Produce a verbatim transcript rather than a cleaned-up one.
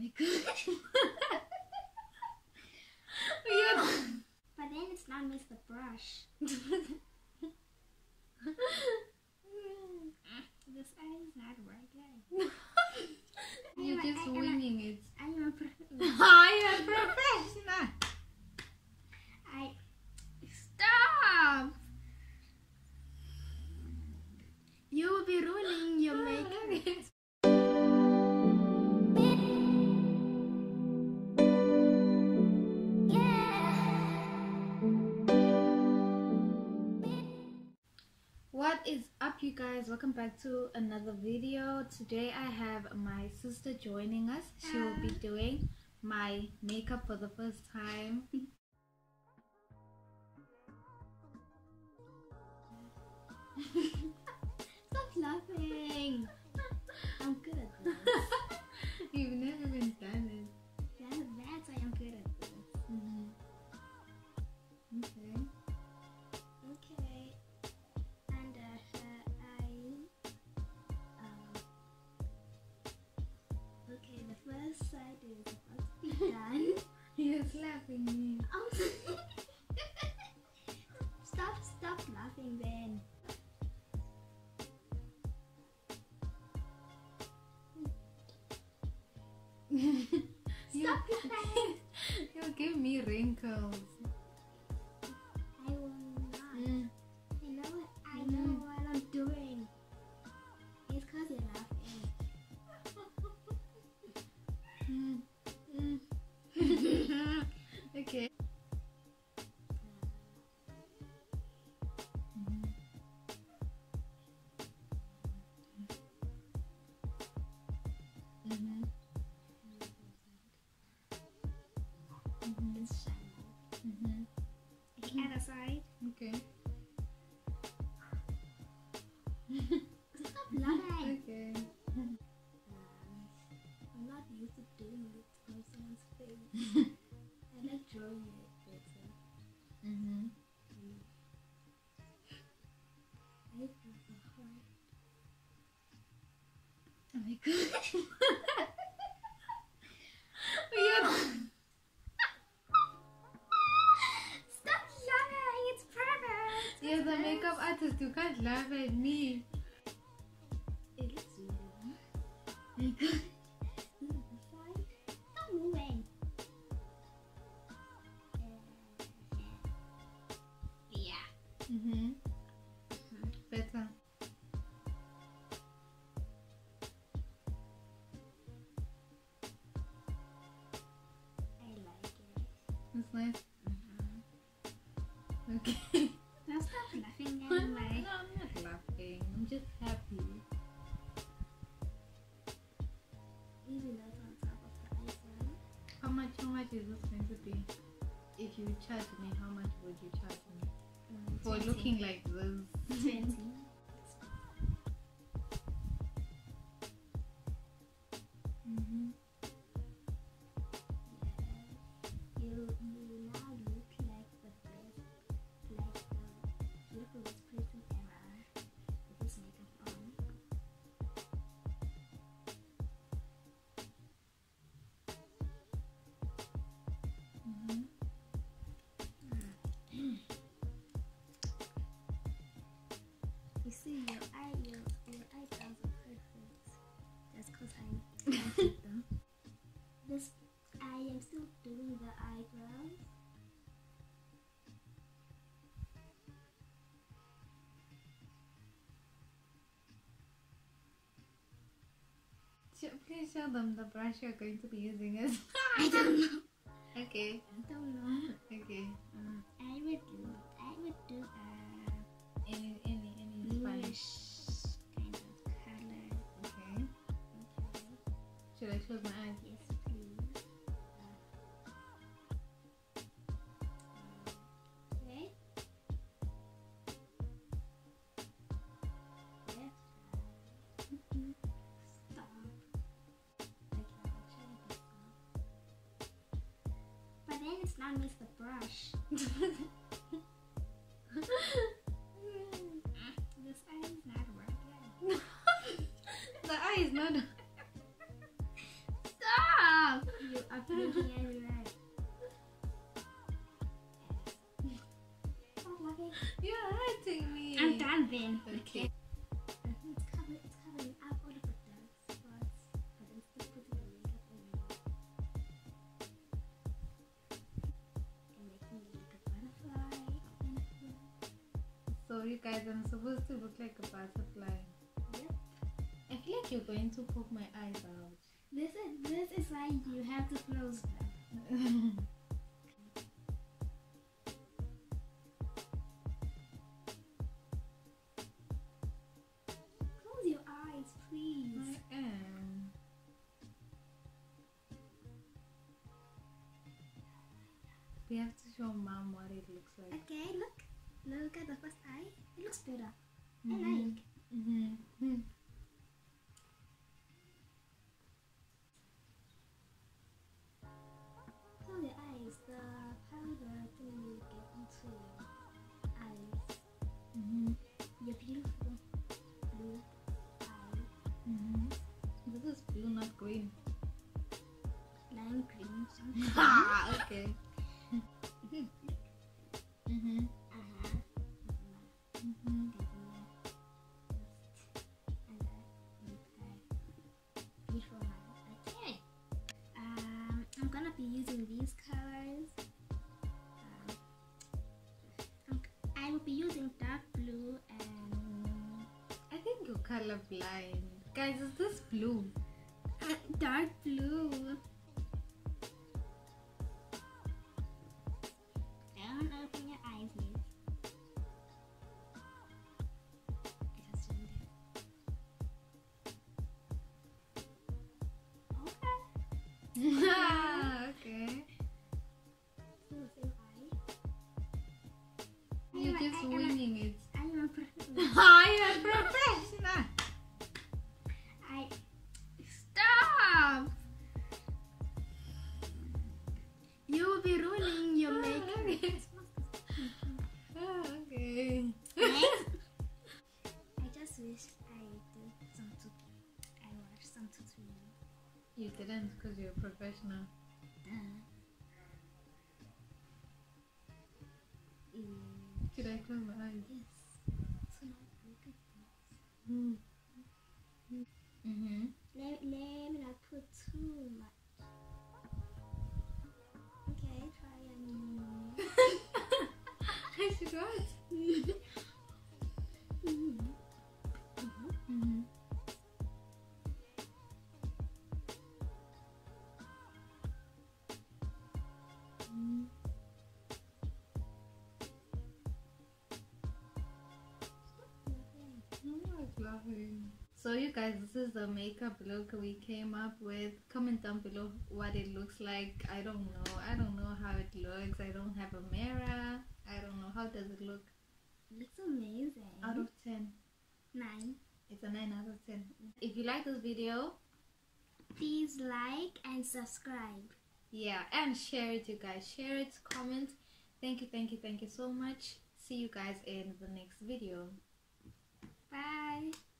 my god. But then it's not with the brush. This eye is not working. You're just winging it. I'm a professional. Oh, you're a professional. I stop. You will be ruining your makeup. What is up, you guys? Welcome back to another video. Today I have my sister joining us. She will be doing my makeup for the first time. Stop laughing. I'm good at this. You've never been done it. That's, that's why I'm good at this. Mm-hmm. Okay. Okay. Under her eye. Um, okay, the first side is supposed to be done. You're slapping me. Um, stop, stop laughing then. Stop laughing. You'll give me wrinkles. I will not. Mm. I know what I know Mm. what I'm doing. It's cause you're laughing. Mm. Mm. Okay. Mhm. Mhm. Mhm. It's shiny. Mhm. Okay, other side. Okay. Stop laughing. Okay. I'm not used to doing it on someone's face. I like drawing it better. Mhm. I have a heart. Oh my god. You're Stop laughing. It's perfect. You're the makeup artist. You can't laugh at me. It looks weird. Oh my god. Stop moving. Yeah. Mhm. Better. I like it. It's nice. Okay. Now stop laughing No, anyway. I'm not laughing. I'm just happy. Even that's on top of the eyeshadow. How much? How much is this going to be? If you charge me, how much would you charge me Um, for twenty. looking like this? twenty. Mhm. You, you now look like the best, like the beautifulest person ever with this makeup on. Mhm. You see, your eye, your, your eyebrows are perfect. That's because I, I did them. This, I am still doing the eyebrows. Sh- Please show them the brush you're going to be using. Is I don't know. okay. I don't know. Okay. Uh, I would do, I would do a any, any, any is fine. bluish kind of color. Okay. Okay. Should I close my eyes? Yes, please. Okay. Left eye. Stop. Okay, I'll try to stop. But then it's not with the brush. This eye is not working. The eye is not. Stop! up looking at me right. Stop laughing. You're hurting me. I'm done then. Okay. It's covering, it's covering up all of the dark spots, but I'm still putting the makeup on. And making it like a butterfly. So you guys, I'm supposed to look like a butterfly. Yep. I feel like you're going to poke my eyes out. This is this is why you have to close them. Close your eyes, please. I am. We have to show mom what it looks like. Okay, look. Look at the first eye. It looks better. Mhm. I like. Mm-hmm. Close your eyes. The powder thing will get into your eyes. Mm-hmm. Your beautiful blue eye. Mm-hmm. This is blue, not green. Lime green. Ah, okay. Mm-hmm. Uh-huh. Mm-hmm. Beautiful eye. Okay. Um, I'm gonna be using these colors. Um, I'm, I will be using dark blue and I think you're colorblind. Guys, is this blue? uh, dark blue. Don't open your eyes, please. I just zoomed in. Okay. Okay. So the same eye. You're just I- I- winging it. I am a professional. I am professional. I stop. You will be ruining your makeup. Okay. Oh, okay. Next, I just wish I did some tut. I watched some tutorial. You didn't because you're a professional. Duh. Mm, Should I close my eyes? yes. So now look at this. Mm. Mm-hmm. Let, let me not put too much. Okay, try and. I should what? Mhm. Mm-hmm. Mm. I'm not laughing. So you guys, this is the makeup look we came up with. Comment down below what it looks like. I don't know. I don't know how it looks. I don't have a mirror. I don't know. How does it look? Looks amazing. Out of ten. Nine. It's a nine out of ten. If you like this video, Please like and subscribe. yeah, and share it, you guys. Share it, comment. Thank you, thank you, thank you so much. See you guys in the next video. Bye.